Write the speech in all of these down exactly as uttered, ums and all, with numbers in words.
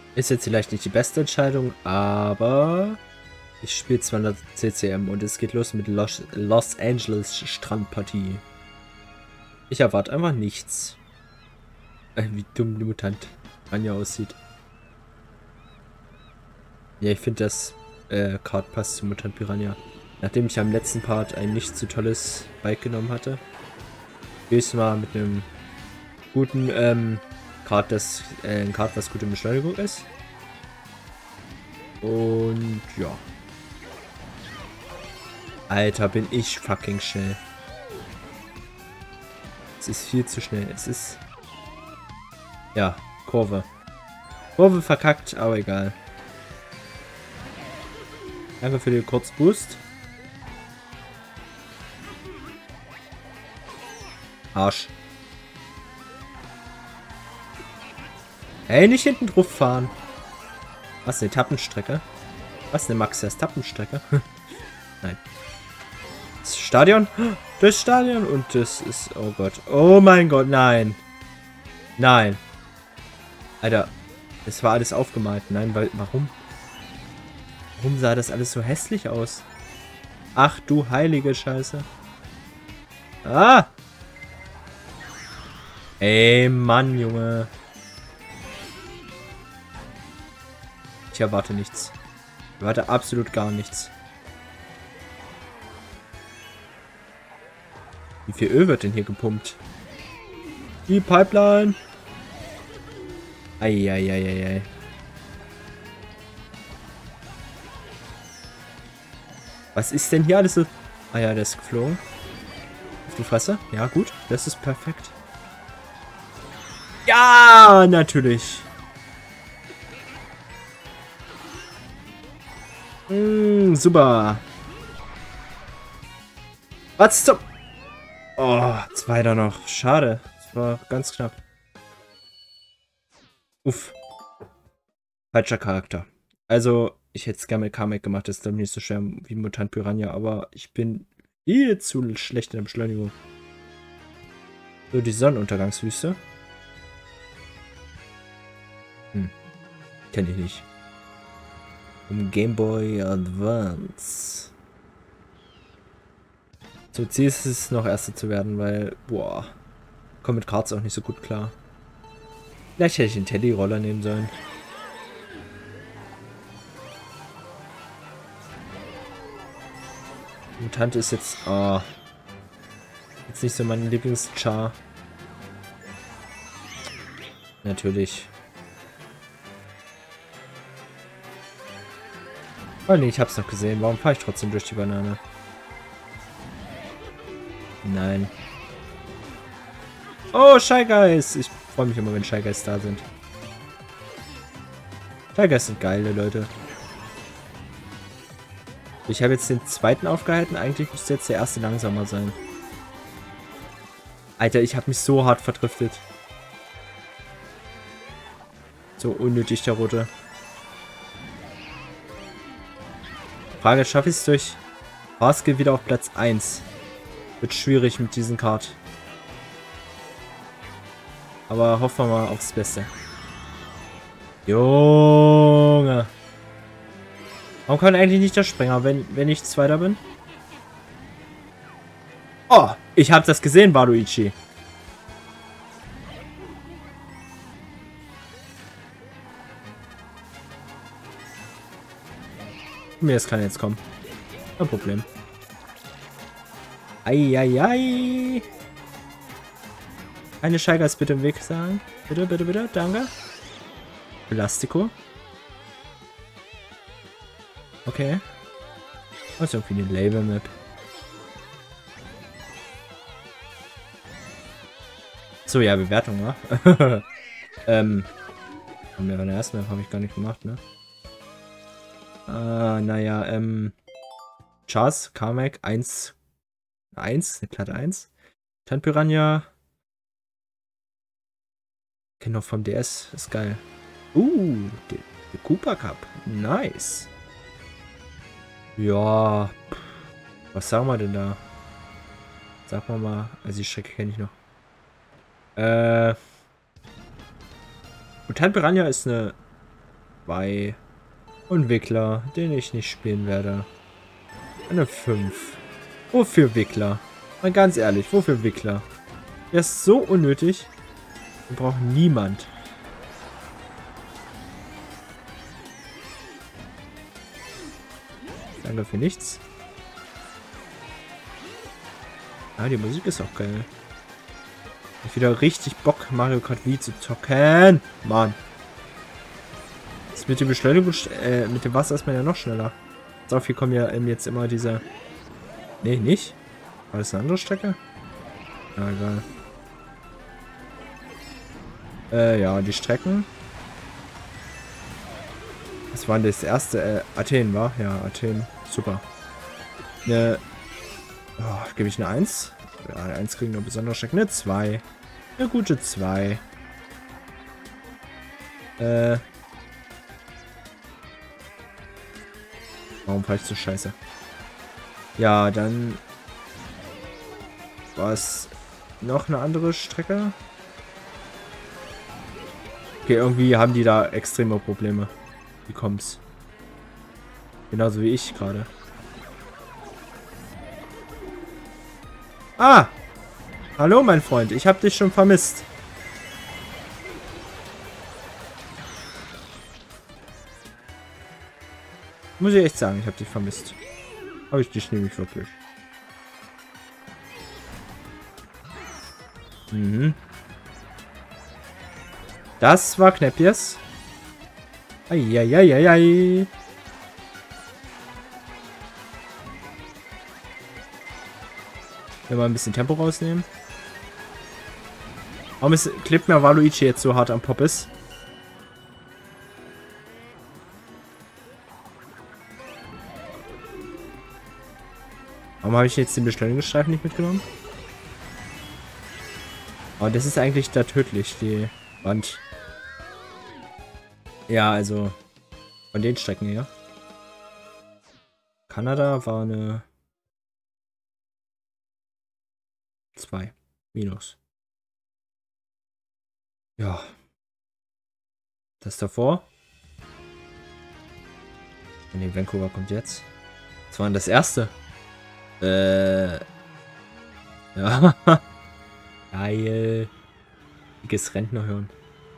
Ist jetzt vielleicht nicht die beste Entscheidung, aber ich spiele zweihundert C C M und es geht los mit Los, Los Angeles Strandpartie. Ich erwarte einfach nichts. Äh, wie dumm die Mutant Anja aussieht. Ja, ich finde das äh, Card passt zu Mutant Piranha. Nachdem ich am letzten Part ein nicht zu tolles Bike genommen hatte, gehe ich mal mit einem guten ähm, Card, das äh, ein Card, was gute Beschleunigung ist. Und ja. Alter, bin ich fucking schnell. Es ist viel zu schnell. Es ist... Ja, Kurve. Kurve verkackt, aber egal. Danke für den Kurzboost. Arsch. Ey, nicht hinten drauf fahren. Was, eine Etappenstrecke? Was, eine Max-Etappenstrecke? Nein. Das Stadion? Das Stadion und das ist... Oh Gott. Oh mein Gott, nein. Nein. Alter, das war alles aufgemalt. Nein, weil... Warum? Warum sah das alles so hässlich aus? Ach du heilige Scheiße. Ah! Ey, Mann, Junge. Ich erwarte nichts. Ich erwarte absolut gar nichts. Wie viel Öl wird denn hier gepumpt? Die Pipeline. Eieieiei. Was ist denn hier alles so? Ah ja, der ist geflogen. Auf die Fresse. Ja, gut. Das ist perfekt. Ja, natürlich. Mm, super. Was zum... Oh, zweiter noch. Schade. Das war ganz knapp. Uff. Falscher Charakter. Also, ich hätte es gerne mit Kamek gemacht. Das ist dann nicht so schwer wie Mutant Piranha. Aber ich bin viel zu schlecht in der Beschleunigung. So, die Sonnenuntergangswüste. Hm. Kenne ich nicht. Um Game Boy Advance. So, Ziel ist es noch Erster zu werden, weil, boah, komme mit Cards auch nicht so gut klar. Vielleicht hätte ich den Teddy-Roller nehmen sollen. Mutant ist jetzt, oh, jetzt nicht so mein Lieblings-Char. Natürlich. Oh nee, ich hab's noch gesehen. Warum fahre ich trotzdem durch die Banane? Nein. Oh, Shy Guys! Ich freue mich immer, wenn Shy Guys da sind. Shy Guys sind geile Leute. Ich habe jetzt den zweiten aufgehalten. Eigentlich müsste jetzt der erste langsamer sein. Alter, ich habe mich so hart verdriftet. So unnötig, der Rote. Frage, schaffe ich es durch Basketball wieder auf Platz eins? Wird schwierig mit diesem Kart. Aber hoffen wir mal aufs Beste. Junge. Warum kann eigentlich nicht der Springer, wenn, wenn ich Zweiter bin? Oh, ich habe das gesehen, Baruichi. Mir das kann jetzt kommen. Kein Problem. Eieiei. Eine Scheigas bitte im Weg sagen. Bitte, bitte, bitte. Danke. Elastico. Okay. Das ist irgendwie eine Label-Map. So, ja, Bewertung, wa? ähm. Haben wir bei der ersten Map habe ich gar nicht gemacht, ne? Ah, naja, ähm. Chars, Carmack, eins. eins, eine glatte eins. Tan Piranha. Kennt noch vom D S, ist geil. Uh, der, der Cooper Cup. Nice. Ja. Was sagen wir denn da? Sag mal mal. Also die Strecke kenne ich noch. Äh. Mutant Piranha ist eine zwei. Und Wickler, den ich nicht spielen werde. Eine fünf. Wofür Wickler? Mal ganz ehrlich, wofür Wickler? Der ist so unnötig. Den braucht niemand. Danke für nichts. Ah, die Musik ist auch geil. Ich hab wieder richtig Bock, Mario Kart Wii zu zocken. Mann. Das mit dem Beschleunigung, äh, mit dem Wasser ist man ja noch schneller. Darauf hier kommen ja ähm, jetzt immer diese... Nee, nicht? War das eine andere Strecke? Ja, egal. Äh, ja, die Strecken. Das war das erste, äh, Athen war? Ja, Athen. Super. Eine... Oh, gebe ich eine eins? Ja, eine eins kriegen nur besondere Strecken. Eine zwei. Eine gute zwei. Äh... Warum fahre ich so scheiße? Ja, dann war es noch eine andere Strecke. Okay, irgendwie haben die da extreme Probleme. Wie kommt's? Genauso wie ich gerade. Ah! Hallo, mein Freund. Ich habe dich schon vermisst. Muss ich echt sagen, ich habe dich vermisst. Habe ich dich nämlich wirklich. Mhm. Das war Knäppies. Eieieiei. Wenn wir ein bisschen Tempo rausnehmen. Warum ist Clip mir Waluigi jetzt so hart am Pop ist? Warum habe ich jetzt den Beschleunigungsstreifen nicht mitgenommen? Oh, das ist eigentlich da tödlich, die Wand. Ja, also von den Strecken her. Kanada war eine zwei. Minus. Ja. Das davor. Nee, Vancouver kommt jetzt. Das war das erste. Äh. Ja. Geil. Dickes Rentnerhirn.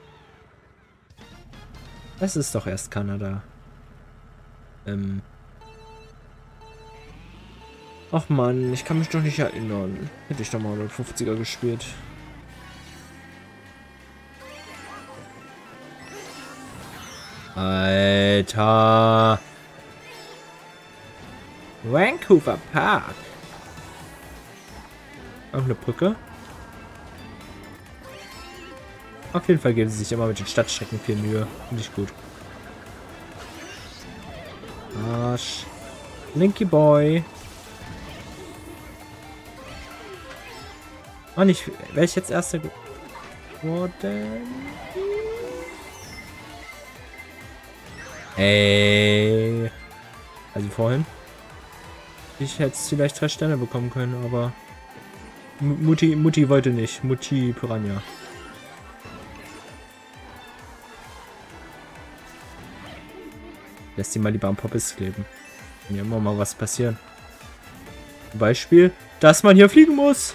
Das ist doch erst Kanada. Ähm. Ach man, ich kann mich doch nicht erinnern. Hätte ich doch mal hundertfünfziger gespielt. Alter. Vancouver Park. Auch eine Brücke. Auf jeden Fall geben sie sich immer mit den Stadtstrecken viel Mühe. Finde ich gut. Arsch. Linky Boy. Oh, nicht. Wäre ich jetzt erster geworden? Ey. Also vorhin. Ich hätte vielleicht drei Sterne bekommen können, aber Mutti, Mutti wollte nicht. Mutti Piranha. Lässt die mal lieber am Poppes kleben. Kann ja immer mal was passieren. Zum Beispiel, dass man hier fliegen muss.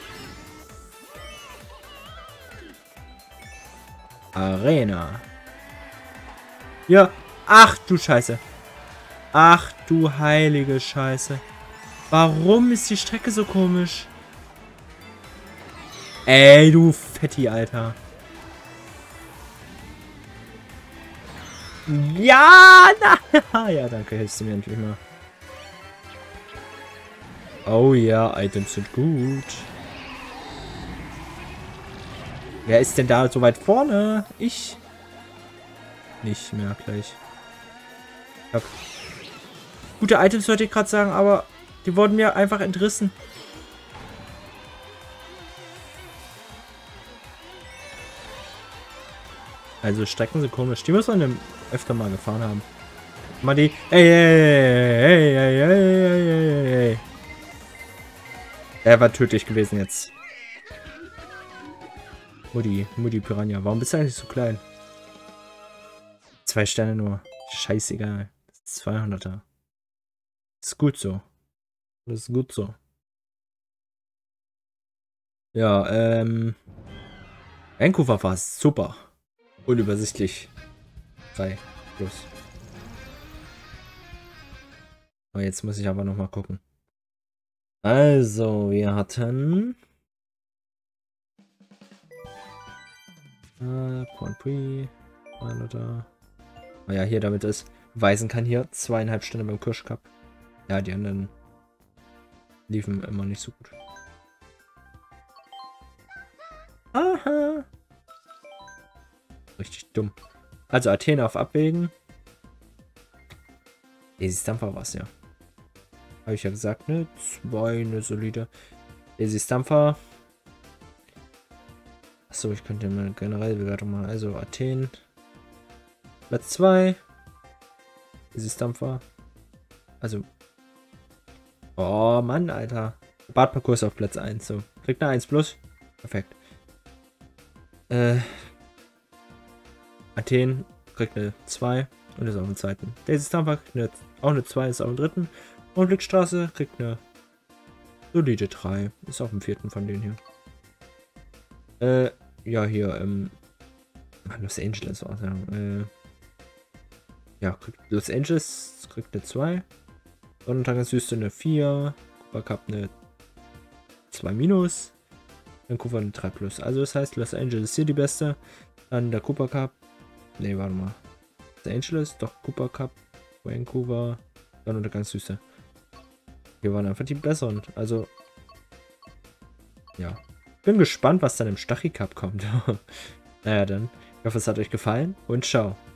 Arena. Ja. Ach du Scheiße. Ach du heilige Scheiße. Warum ist die Strecke so komisch? Ey, du Fetti, Alter. Ja, na, ja, danke, hilfst du mir endlich mal. Oh ja, Items sind gut. Wer ist denn da so weit vorne? Ich. Nicht mehr gleich. Ja. Gute Items wollte ich gerade sagen, aber die wurden mir einfach entrissen. Also Strecken sind komisch. Die müssen wir öfter mal gefahren haben. Mal die. Ey, ey, ey, ey, ey, ey, ey. Er war tödlich gewesen jetzt. Mutti, Mutti Piranha. Warum bist du eigentlich so klein? Zwei Sterne nur. Scheißegal. Das ist zweihunderter. Ist gut so. Das ist gut so. Ja, ähm... Vancouver war super. Unübersichtlich. drei plus. Aber jetzt muss ich aber noch mal gucken. Also, wir hatten... Äh, Grand Prix. Da. Oh ja, hier damit es weisen kann hier. Zweieinhalb Stunden beim Kirsch Cup. Ja, die anderen liefen immer nicht so gut. Aha. Richtig dumm. Also Athen auf Abwägen. Daisy Stampfer war es ja. Habe ich ja gesagt, ne? Zwei, eine solide. Daisy Stampfer. Achso, ich könnte mal generell Bewertung machen. Also Athen. Platz zwei. Daisy Stampfer. Also. Oh Mann, Alter. Badparcours auf Platz eins. So. Kriegt eine eins plus. Perfekt. Äh. Athen kriegt eine zwei und ist auf dem zweiten. Daisy Stampfer kriegt eine, auch eine zwei, ist auf dem dritten. Und Glückstraße kriegt eine solide drei. Ist auf dem vierten von denen hier. Äh, ja, hier, ähm. Los Angeles war es ja. Äh, ja, kriegt Los Angeles kriegt eine zwei. Sonnentag ist Süße eine vier. Cooper Cup eine zwei minus. Vancouver eine drei plus. Also das heißt, Los Angeles ist hier die beste. Dann der Cooper Cup. Ne, warte mal. Los Angeles, doch Cooper Cup. Vancouver. Dann unter ganz Süße. Hier waren einfach die besseren. Also. Ja. Bin gespannt, was dann im Stachy Cup kommt. Naja, dann. Ich hoffe, es hat euch gefallen und ciao.